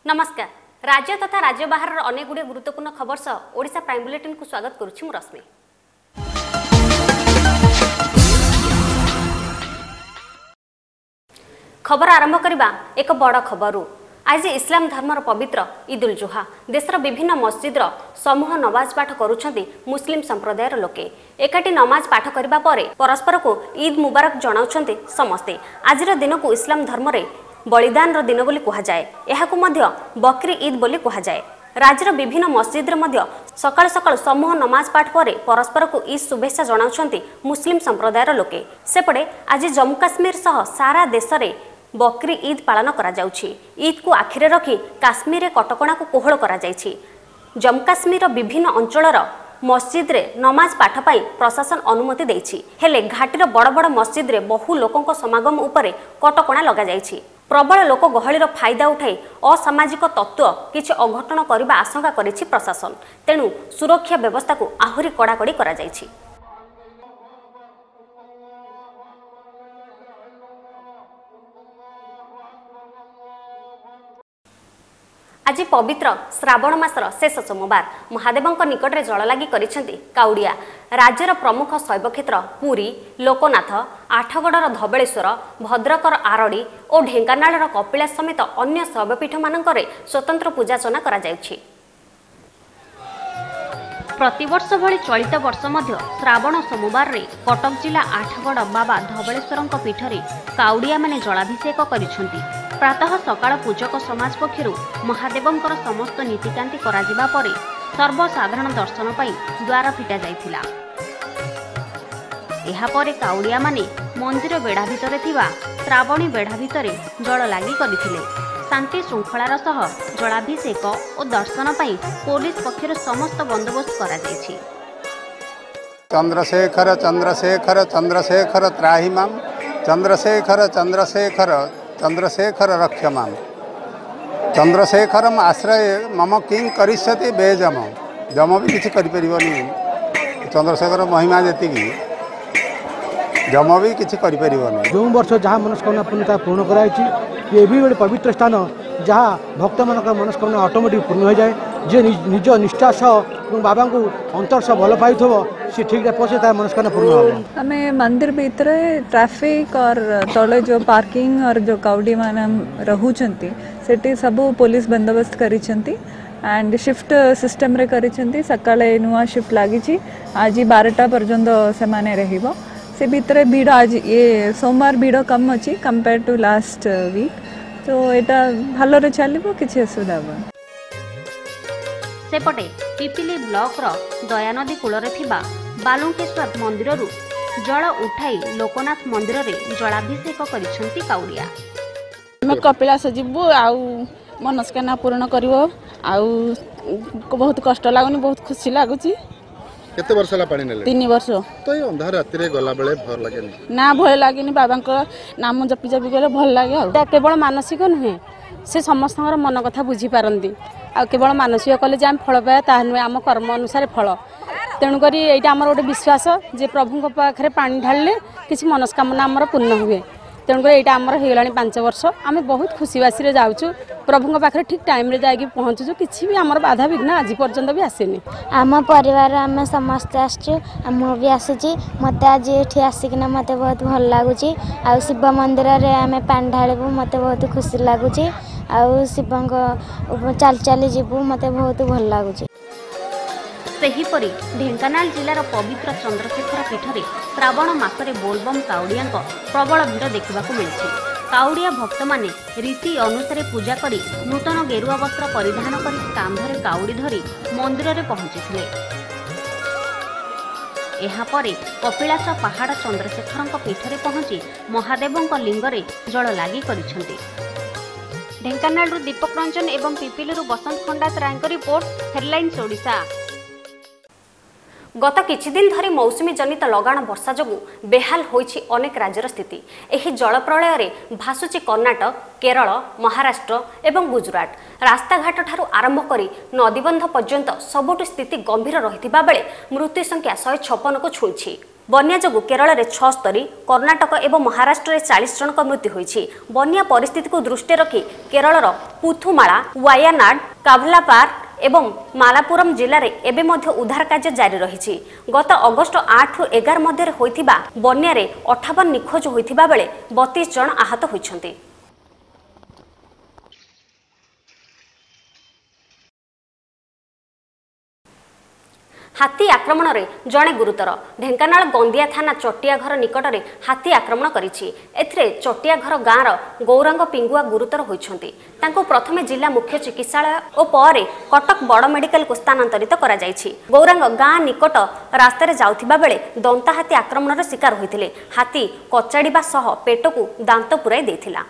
नमस्कार। राज्य तथा राज्य बाहर अनेक गुड़े गुरुत्वपूर्ण खबर सह ओडिशा प्राइम बुलेटिन को स्वागत करुछि मु रश्मि। खबर आरंभ करबा एक बड़ खबरु। आज इस्लाम धर्मर पवित्र ईद उल जुहा देशर विभिन्न मस्जिद्र समूह नमाज पाठ करुछन्ति मुस्लिम संप्रदायर लोके। एकाठी नमाज पाठ करबा परे परस्पर को ईद मुबारक जणाउछन्ति समस्ते। आजिर दिन को इस्लाम धर्मरे बलिदान दिन बोली कहा जाए। एहाकु मध्य बकरी ईद बोली कहा जाए। राज्यर विभिन्न मस्जिद्रे मध्य सकाळ सकाळ समूह नमाज पाठ परे परस्पर को ईद शुभेच्छा जणाउछन्ति मुस्लिम संप्रदायर लोके। सेपटे आज जम्मू काश्मीर सह सारा देश रे बकरी ईद पालन करा जाउछि। ईद को आखिरे रखी काश्मीर कटकणा को कोहळ करा जाइछि। जम्मू काश्मीर विभिन्न अंचलर मस्जिद रे नमाज पाठ पाई प्रशासन अनुमति देइछि। हेले घाटीर बड़ बड़ मस्जिद रे बहु लोकंक समागम उपरे कटकणा लगा जाइछि। प्रबल लोक गहलीर फायदा उठाई असामाजिक तत्व किछि अघटन करबा आशंका करिछि प्रशासन। तेणु सुरक्षा व्यवस्था को आहुरी कड़ाकड़ी करा जाइछि। आज पवित्र श्रावण मासर शेष सोमवार महादेवंक निकट में जल लगी करिसेंति काउडिया। राज्यर प्रमुख शैवक्षेत्र पुरी, लोकनाथ, आठगड़र धबलेश्वर, भद्रकर आरड़ी और ढेंकानालर कपिलास समेत अन्य शैवपीठ मानकरे स्वतंत्र पूजार्चना करा जाउछि। प्रतिवर्ष भली चलित वर्ष मध्य श्रावण सोमवार रे कटक जिला आठगड़ बाबा धबलेश्वर पीठरे काउडिया माने जलाभिषेक करिसेंति। प्रातः सकाळ पूजक समाज पक्षर महादेवंकर समस्त नीतिकांति करा जिबा परे सर्वसाधारण दर्शन पाई द्वार फिटा जाइथिला। एहा परे काउडिया माने मंदिर बेढ़ा भितरे थिबा श्रावणी बेढ़ा भितरे जल लागी करिथिले। शांति श्रृंखलार सह जलाभिषेक और दर्शन पाई पुलिस पक्षर समस्त बंदोबस्त करा जाइछि। चंद्रशेखर चंद्रशेखर चंद्रशेखर त्राहिमाम चंद्रशेखर चंद्रशेखर चंद्रशेखर रक्षमाम चंद्रशेखरम आश्रय मम किंग करिष्यति बेजम जम भी किसी करिपरिबनी। चंद्रशेखर महिमा जेति जम भी किसी करिपरिबनी। जो वर्ष जहाँ मनस्कामना पूर्णता पूर्ण कराई ये भी गोटे पवित्र स्थान जहाँ भक्त मान मनस्कामना ऑटोमेटिक पूर्ण हो जाए। जे निज निष्ठा सह बाबा को अंतर सह भल पाई सी ठीक पहुँचे तार मनस्कामना पूर्ण हो। आम मंदिर भीतर ट्रैफिक और तले जो पार्किंग और जो काउडी मान रहउछंती सेठी सब पुलिस बंदोबस्त करिसेंती एंड शिफ्ट सिस्टम रे करिसेंती। सकाळे नुआ शिफ्ट लागिछि। आज 12टा पर्यंत से माने रहिबो। से भीतर भीड़ आज ये सोमवार भीड़ कम अच्छी कंपेयर टू लास्ट वीक। तो एटा भलरे चलिबो किछि असुविधा बा। सेपटे पिपिली ब्लॉक रो दयानदी कूलरे थिबा बालुंकेश्वर मंदिर रु जल उठाई लोकनाथ मंदिर रे जलाभिषेक करिसेंती काउडिया। हम कपिलास जीवु आउ मनस्कामना पूर्ण करिवो आउ बहुत कष्ट लागुनी बहुत खुशी लागुची। केते वर्ष ला पानी नेले? 3 वर्ष। तो ये अंधार राति रे गला बेले भर लागेनी ना? भय लागेनी। बाबा को नाम जपी जपी गले भल लागे। आ केवल मानसिक नुहे से समस्त मन कथा बुझी पारंती। आ केवल मानसिक कले जे आम फल पाए ता नुहे आम कर्म अनुसार फल। तेणुक यहाँ आमर गोटे विश्वास जे प्रभु पाखे पानी ढाले किसी मनस्कामना आमर पूर्ण हुए। तेणुक यहाँ आमर होगा 5 वर्ष। आम बहुत खुशीबासी जाऊँ प्रभु पाखे ठीक टाइम रे जाकि पहुँचुचु। किसी भी आमर बाधा विघ्न आज पर्यंत भी आसेनी। आम परिवार आम समस्ते आसचु भी आसूची। मत आज ये आसिकिना मत बहुत भल लगुच। आ शिव मंदिर रे आम पानी ढालू मत बहुत खुशी लगुच। आ शिव चल चली जीवु मत बहुत भल लगुच। सेहीपरि ढेंकानाल जिलार पवित्र चंद्रशेखर पीठरे श्रावण मासरे बोलबम काउडिया प्रबल भीड़ देखा मिली। काउडिया भक्त माने रीति अनुसार पूजा करी नूतन गेरुआ वस्त्र परिधान कर कांधरे काउडी धरी मंदिर रे पहुंचीथिले। एहा परे कपिलास पहाड़ चंद्रशेखर पीठरे पहुंची महादेवंक लिंगरे जल लागी करिसेंति। ढेंकानाल दीपक रंजन एवं पिपिलू बसंत खंडात रायଙ୍କ रिपोर्ट हेडलाइन्स ओडिशा। गत किछि दिन धरी मौसुमी जनित लगाण वर्षा जोगु बेहाल होइछि अनेक राज्यर स्थिति। एही जल प्रलय रे भासुछि कर्णाटक, केरल, महाराष्ट्र एवं गुजरात। रास्ताघाट ठारू आरंभ करी नदीबंध पर्यंत सबुठु स्थिति गंभीर रहिथिबा बेले मृत्यु संख्या 156 को छुईछि। बन्या जोगु केरल में 76, कर्णाटक और महाराष्ट्र में 40 जनक मृत्यु होईछि। बन्या परिस्थिति को दृष्टि रखी केरलर पुथुमाला, वायानाड, काभलापार एवं मालापुरम जिले में एबे मध्य उद्धार कार्य जारी रही। गत अगस्ट 8 रु 11 मध्य होइथिबा बन्या 58 निखोज होइथिबा बेले 32 जन आहत होइछन्ति। हाथी आक्रमण रे जड़े गुरुतर। ढेंकानाल गंदिया थाना चटिया घर निकट में हाथी आक्रमण करिछि। एथिरे चटिया घर गाँवर गौरांग पिंगुआ गुरुतर होइछन्ति। तांको प्रथमे जिला मुख्य चिकित्सालय और परे कटक बड़ मेडिकल को स्थानांतरित करा जायछि। गौरांग गाँ निकट रास्ता रे जाउथिबा बेले दंता हाथी आक्रमण रे शिकार होइथिले। हाथी कचाड़ीबा सह पेटकू दांत पुराई देथिला।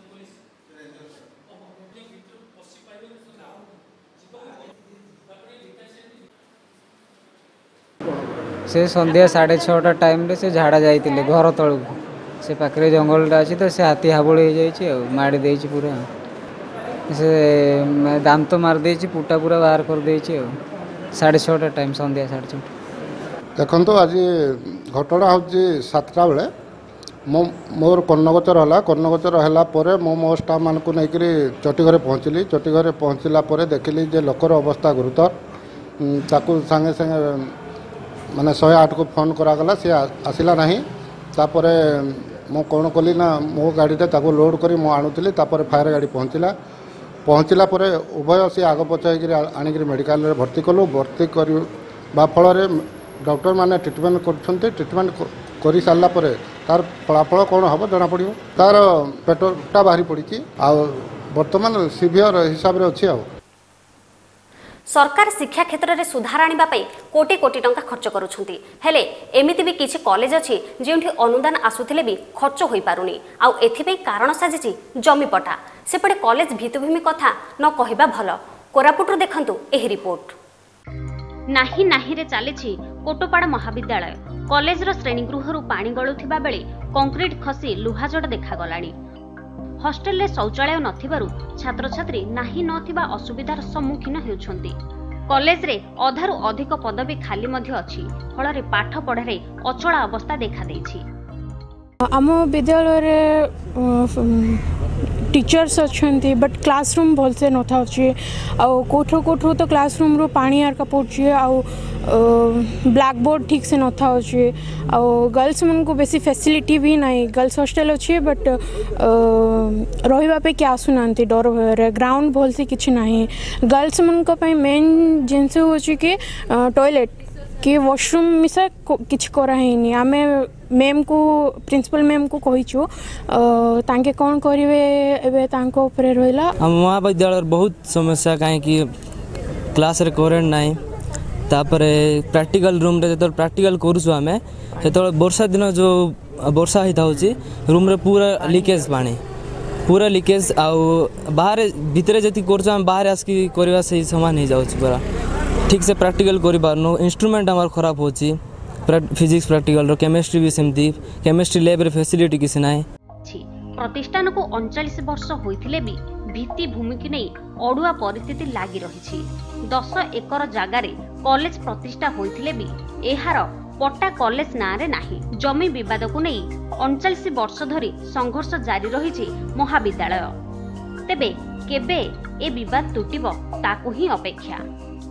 से संध्या 6:30 टाइम रे से झाड़ा जाइतिले घर तळू से पाखरे जंगलटा अछि तो से हाथी हाबुळ हो जाइछि आ मारी देइछि पूरा से दांत मार देइछि पुटा पूरा बाहर कर देइछि आ 6:30 टाइम संध्या 6:30 देखो तो आज घटना होछि 7टा बेले मोर कर्णगोचर हला। कर्णगोचर हला परे मो स्टाफ मान को नैकरी चटी घरे पहुँचली। चटी घरे पहुँचला परे देखिली जे लोकर अवस्था गुरुतर। ताकू संगे संगे माने 108 को फोन करागला सी आसला ना। तापरे मो कौन कली ना मो गाड़ी ताको लोड करी मो आणुली। तापर फायर गाड़ी पहुँचला परे उभय सी आग पचाई आनिक मेडिकल रे भर्ती कलु। भर्ती करबा फल डॉक्टर माने ट्रीटमेंट करछन्ते। ट्रीटमेंट करी सारला परे तार फलाफल कौन हम जना पड़ो। तार पेटटा बाहरी पड़ी आ वर्तमान सीवियर हिसाब रे अछि। सरकार शिक्षा क्षेत्र में सुधार आने कोटी कोटी टंका खर्च करुछंती। हेले एमिति भी किछि कॉलेज अछि जेउठी अनुदान आसुथिले भी खर्च होई पारुनी। आउ एथिपई कारण साजिछि जमी पटा। सेपटे कॉलेज भित्तिभूमि कथा न कहबा भल। कोरापुटरु देखंतु एही रिपोर्ट। नाही नाही रे चलीछि कोटोपाड़ा महाविद्यालय। कॉलेज रो श्रेणीगृहरु पानी गळुथिबा बेले कंक्रीट खसी लुहाजड़ देखागलाणी। हॉस्टेल रे शौचालय नथिबारु छात्र छात्री नाही नथिबा असुविधार सम्मुखीन हेउछन्ती। कॉलेज रे अधारु अधिक पदवी खाली मध्य अछि। फल रे पाठ पढ़ारे अचला अवस्था देखा देछि। आम विद्यालय रे टीचर्स अच्छे बट क्लासरूम भलसे न था कोठो कोठो तो क्लासरूम रो पानी आरका पड़े आउ ब्लैक बोर्ड ठीक से न था गर्ल्स मन को बेसी फैसिलिटी भी नहीं। गर्ल्स हॉस्टल अच्छे बट रही क्या आसुना डर भय ग्राउंड भलसे किसी ना। गर्ल्स मन मेन जिनस हो कि टॉयलेट कि वॉशरूम मिसा किसी कराही। आम मैम को प्रिंसिपल मैम को कहीचु तांके कौन करेंगे एबे तांको ऊपर रहिला। महाविद्यालय बहुत समस्या कहीं क्लास रे करेंट नहीं। तापरे प्रैक्टिकल रूम रे जो प्रैक्टिकल करूँ आम जो वर्षा दिन जो वर्षा होता होची रूम रे पूरा लीकेज पानी पूरा लीकेज आउ बाहर भितर जी कर बाहर आसिक करवा से समान हो जाऊँ पूरा ठीक से प्रैक्टिकल कर पारनु। इंस्ट्रूमेंट आम खराब होची फिजिक्स प्रैक्टिकल रो केमिस्ट्री भी सेमती केमिस्ट्री लैब रे फैसिलिटी किसी ना। प्रतिष्ठान को 39 वर्ष होइथिले भी भित्ति भूमि की नहीं अड़ुआ परिस्थिति लागी रही। 10 एकर जगार कॉलेज प्रतिष्ठा होइथिले भी एहार पट्टा कॉलेज ना रे नाही। जमी विवाद को नहीं 39 वर्ष धरी संघर्ष जारी रही महाविद्यालय। तेबे केबे ए विवाद तुटिबो ताकू ही अपेक्षा।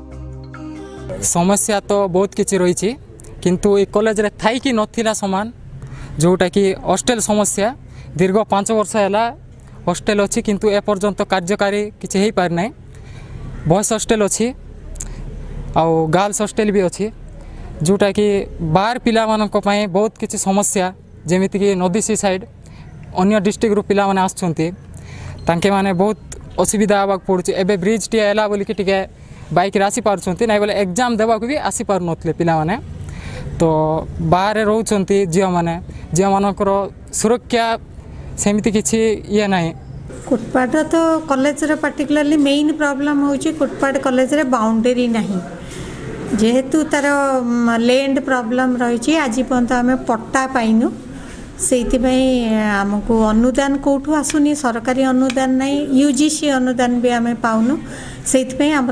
समस्या तो बहुत किछि रही किंतु ए कॉलेज रे थाई कि नथिला समान जोटा कि हॉस्टेल समस्या दीर्घ 5 वर्ष है हॉस्टेल अच्छी किंतु ए पर्यंत कार्यकारी किसी हो पार ना। बॉयज हॉस्टेल अच्छी आउ गर्ल्स हॉस्टेल भी अच्छी जोटा कि बाहर पिला मानक पई बहुत किसी समस्या जेमिति कि नदी सी साइड अन्य डिस्ट्रिक्ट रु पिला माने आछुंती तांके माने बहुत असुविधा आवाक पड़ुछि। एबे ब्रिज टी आला बोली कि टिके बाइक रे आसी पारुछंती नै बोले एग्जाम देबा को भी आसी पार नथले पिला माने तो बाहर रोचंती झियो मानकर सुरक्षा सेमिति किछि ये नाही। कोटपाड़ तो कॉलेज रे पर्टिकुलरली मेन प्रॉब्लम होची कोटपाड़ कॉलेज रे बाउंड्री नहीं जेहेतु तार लैंड प्रॉब्लम रही। आज पर्यंत आम पट्टा पाइनु से आमको अनुदान कौटू आसुनी सरकारी अनुदान नहीं यूजीसी अनुदान भी आम पाऊनु से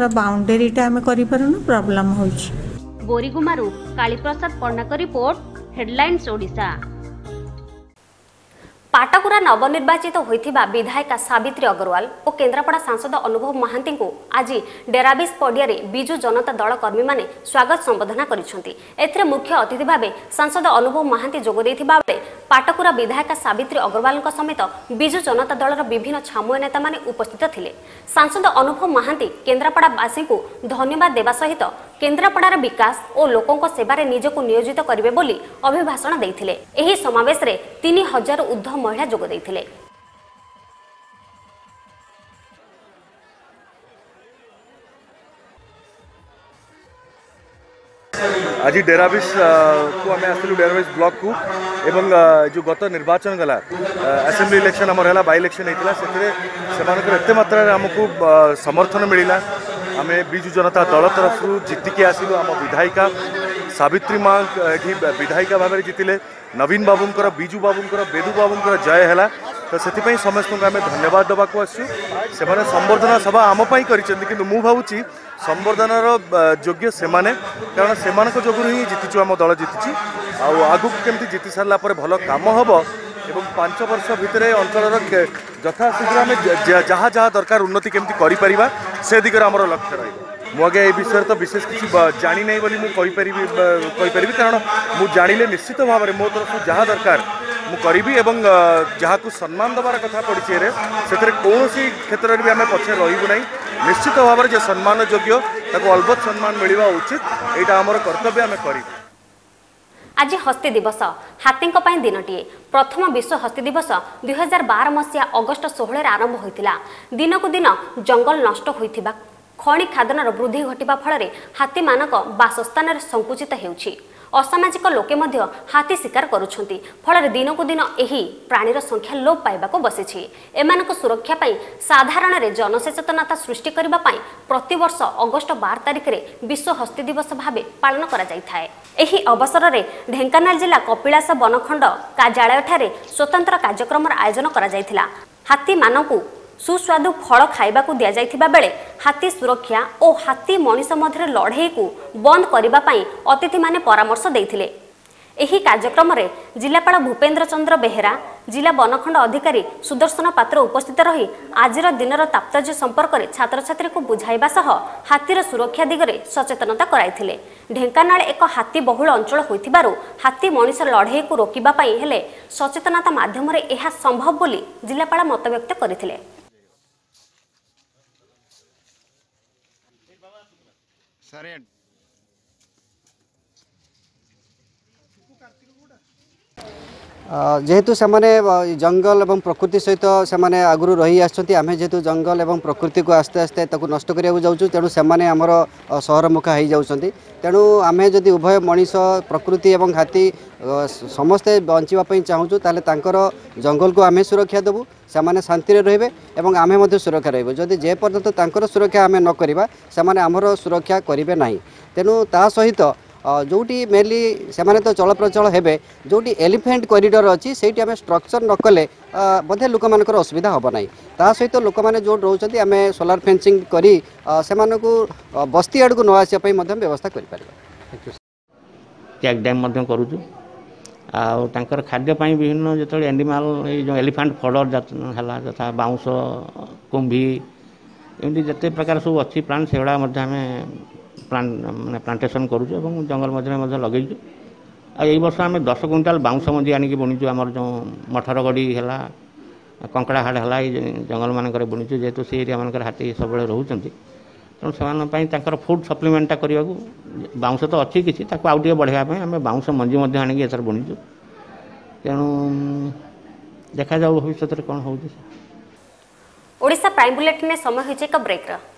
बाउंड्रीटा आम कर प्रॉब्लम होची। बोरीगुमारू कालीप्रसाद पन्नाक रिपोर्ट हेडलाइंस ओडिशा। पाटकुरा नवनिर्वाचित होइथिबा विधायिका सावित्री अग्रवाल और केन्द्रापड़ा सांसद अनुभव महांती को आज डेराबिस पड़िया विजु जनता दल कर्मी माने स्वागत संबोधना करिसेंति। एथिरे मुख्य अतिथि भावे सांसद अनुभव महांती जोग देथिबा बेले पाटकुरा विधायिका सावित्री अग्रवाल समेत विजु जनता दलर विभिन्न छामुआ नेता माने उपस्थित थिले। सांसद अनुभव महांती केन्द्रापड़ावासी को धन्यवाद देवा सहित केन्द्रापड़ार विकास और लोकों सेवारे निजको नियोजित करिवे बोली अभिभाषण देथिले। एही समावेश रे 3000 ऊर्ध्व महिला जोग देथिले। आज डेराबिस को आम आसलु डेराबिस ब्लॉक को एवं जो गत निर्वाचन गला असेंबली इलेक्शन आमर है बाई इलेक्शन होता से एत मात्रा आमको समर्थन मिलला। आम विजु जनता दल तरफ जीतिकी आसलु। आम विधायिका सावित्री माँ ये विधायिका भाव में जीतिले। नवीन बाबूंकर विजु बाबूंकर बेदू बाबूंकर जय है। तो से समस्त को आम धन्यवाद देवा आसु। से संबर्धना सभा आमपाई कर भावुँ संबर्धनार योग्य से कारण से जोगु ही जीतिचु आम दल जीति आगु केमती जीति सारा भल कम हम एवं 5 वर्ष भितर अंचल यथाशीघ्र आम जहाँ जहाँ दरकार उन्नति केमती करिपरिबा से दिगरे आमर लक्ष्य रही। मुझे ये विषय तो विशेष किसी जानी नहीं बोली मुझे कारण मुझे जानिले निश्चित भाव में मो तरफ जहाँ दरकार मु करी एवं जहाँ को सम्मान दबार कथा पड़ी से कौन क्षेत्र में भी आम पछे रही ना। निश्चित भाव में जो सम्मान योग्य अलबत् सम्मान मिलवा उचित यहाँ आमर कर्तव्य आम कर। आज हस्ती दिवस हाथी दिनटीए। प्रथम विश्व हस्ती दिवस 2012 मसीहा अगस्ट 16 आरंभ होता। दिन को दिन जंगल नष्ट होता खनि खादनर वृद्धि घटिबा फल हाथी मानक बासस्थान संकुचित हेउछि। असामाजिक लोके मध्य हाथी शिकार करुछंती फल दिन को दिन एही प्राणीर संख्या लोप पाइबाको बसिछि। एमानक सुरक्षा पाई साधारण रे जनसचेतनता सृष्टि करिबा पाई प्रतिवर्ष अगस्ट 12 तारिख रे विश्व हस्ती दिवस भावे पालन करा जाइथाय। एही अवसर रे ढेंकानाल जिला कपिलास वनखंड कार्यालय ठारे स्वतंत्र कार्यक्रम आयोजन करा जाइथिला। हाथी मानकु सुस्वादु फल खाइबा को दिया जाइथिबा बेले हाथी सुरक्षा और हाथी मनीष मध्य लड़ाई को बंद करबा पाई अतिथि माने परामर्श देइथिले। एही कार्यक्रम रे जिलापाल भूपेन्द्र चंद्र बेहेरा जिला वनखंड अधिकारी सुदर्शन पात्र उपस्थित रही आजिर दिनर तात्पर्य संपर्क में छात्र छात्री को बुझाइबा सह हाथीर सुरक्षा दिगरे सचेतनता कराइथिले। ढेंकानाल एक हाथी बहुल अंचल होइथिबारु हाथी मनीष लड़ाई को रोकिबा पाई हेले सचेतनता माध्यम रे एहा संभव बोली जिलापाल मत व्यक्त करथिले। जेहेतु से जंगल एवं प्रकृति सहित से आगु रही आम जेहेतु जंगल एवं प्रकृति को आस्ते आस्ते नष्ट करने जाऊँ तेणु से आमर सहरमुखा हो जाती। तेणु आम जदि उभय मनीष प्रकृति एवं हाथी समस्ते बचापी चाहूँ ताले जंगल को आम सुरक्षा देवु से शांति रे एवं आम सुरक्षा रही। जदि जे पर्यंत सुरक्षा आम न करवा से आमर सुरक्षा करेंगे ना। तेणु ता सहित जोटी मेनली से तो चल प्रचल हेबे जोटी एलिफेंट कॉरिडोर अच्छी से स्ट्रक्चर न कले बोधे लोक मान असुविधा हम ना। ता सहित लोक मैंने जो रोचे आम सोलार फेंसिंग करी से बस्ती आड़ को न आसापी व्यवस्था कर। चेक डैम करुचु आर खाद्यपाई विभिन्न जो एनिमाल जो एलिफेंट फडर है तथा बाउंस कुंभी एमती जिते प्रकार सब अच्छी प्लांट से माने प्लांटेसन करूँ और जंगल मध्य लगेचु। यही वर्ष आम 10 क्विंटाल बाउंस मंजी आनिक बुणीचु। आमर जो मठरगड़ी है कंकड़ाहाड़ है जंगल मानक बुणीचु जेहेतु से एरिया मानक हाथी सब रोच तेणु से फुड सप्लीमेंटा करने को बाउंस तो अच्छी किसी आउटे बढ़ावाई आम बाउंस मंजी आनिक एथर बुणीचु। तेणु देखा जाऊ भविष्य कौन हो। ओडिशा प्राइम बुलेटिन समय होइছে एक ब्रेक।